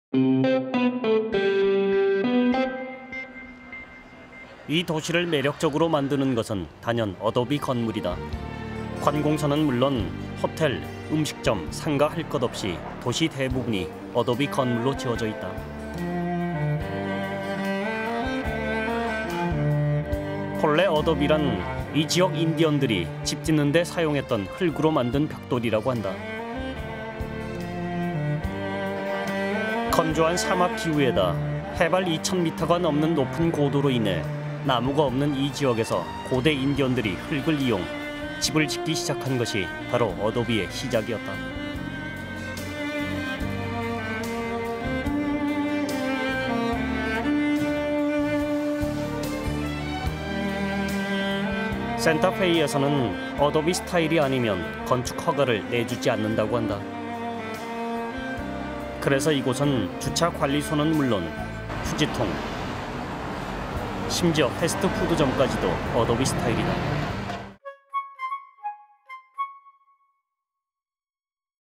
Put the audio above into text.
이 도시를 매력적으로 만드는 것은 단연 어도비 건물이다. 관공서는 물론 호텔, 음식점, 상가 할 것 없이 도시 대부분이 어도비 건물로 지어져 있다. 본래 어도비란 이 지역 인디언들이 집 짓는 데 사용했던 흙으로 만든 벽돌이라고 한다. 건조한 사막 기후에다 해발 2000m가 넘는 높은 고도로 인해 나무가 없는 이 지역에서 고대 인디언들이 흙을 이용 집을 짓기 시작한 것이 바로 어도비의 시작이었다. 센타페이에서는 어도비 스타일이 아니면 건축 허가를 내주지 않는다고 한다. 그래서 이곳은 주차 관리소는 물론 휴지통, 심지어 패스트푸드점까지도 어도비 스타일이다.